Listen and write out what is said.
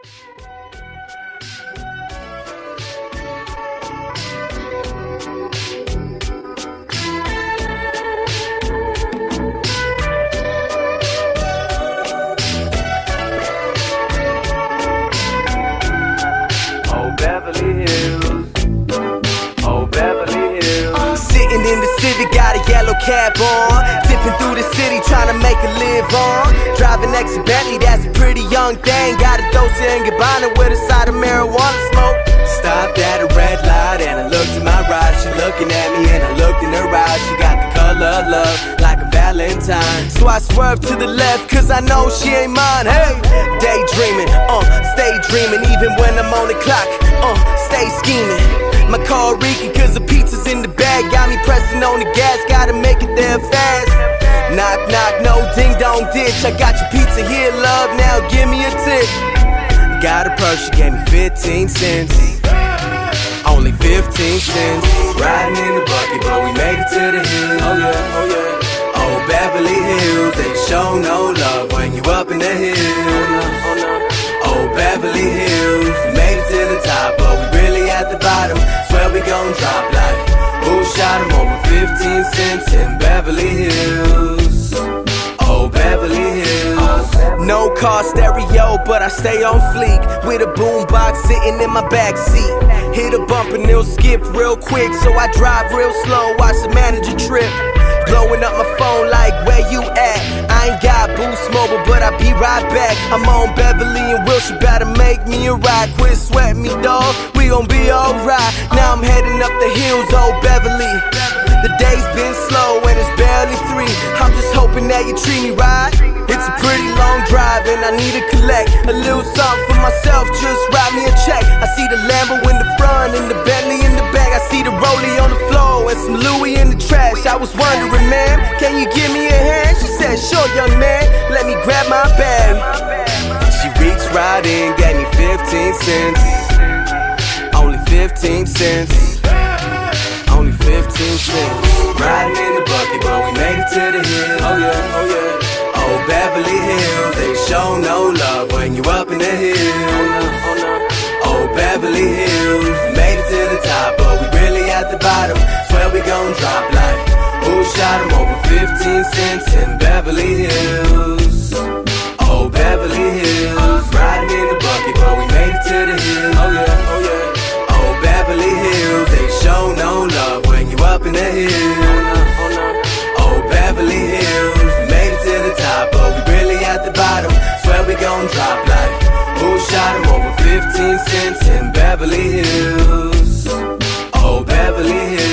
Beverly Hills, oh Beverly Hills. Sitting in the city, got a yellow cap on, dipping through the city, trying to make a live on. Driving next to Bentley, that's a pretty young thing. Got a dose of Gabbana with a side of marijuana smoke. Stopped at a red light and I looked to my right. She looking at me and I looked in her eyes. She got the color of love, like a Valentine. So I swerved to the left, cause I know she ain't mine. Hey, daydreaming, stay dreaming, even when I'm on the clock, stay scheming. My car reeking cause the pizza's in the bag. Got me pressing on the gas, gotta make it there fast. Knock, knock, no ding dong ditch. I got your pizza here, love, now give me a tip. Got a purse, she gave me 15 cents. Only 15 cents. Riding in the bucket, but we made it to the hills. Oh yeah, oh yeah. Oh Beverly Hills, they show no love when you up in the hills. Oh Beverly Hills, we made it to the top, but we really at the bottom. Swear we gon' drop like who shot him over 15 cents in Beverly Hills. Oh Beverly Hills. No car stereo, but I stay on fleek. With a boombox sitting in my backseat. Hit a bump and it'll skip real quick, so I drive real slow, watch the manager trip. Blowing up my phone like, where you at? I ain't got Boost Mobile, but I'll be right back. I'm on Beverly and Wilshire, better make me a ride. Quit sweating me, dawg, we gon' be alright. Now I'm heading up the hills, oh Beverly. The day's been slow and it's barely 3. I'm just hoping that you treat me right. It's a pretty long drive and I need to collect a little something for myself, just write me a check. I see the Lambo in the front and the Bentley in the back. I see the Rollie on the floor and some Louis in the trash. I was wondering, man, can you give me a hand? She said, sure young man, let me grab my bag. She reached right in, gave me 15 cents. Only 15 cents. Only 15 cents. Riding in the bucket, but we made it to the hills. Oh yeah, oh yeah. Oh Beverly Hills, they show no love when you up in the hills. Oh Beverly Hills, we made it to the top, but we really at the bottom. Swear we gon' drop like who shot him over 15 cents in Beverly Hills. Oh Beverly Hills, riding in the bucket, but we made it to the hills. Oh yeah, oh yeah. Oh Beverly Hills, they show no love when you up in the hills. Oh Beverly Hills, we made it to the top, but we really at the bottom. Swear we gon' drop like who shot him over 15 cents in Beverly Hills. Oh Beverly Hills.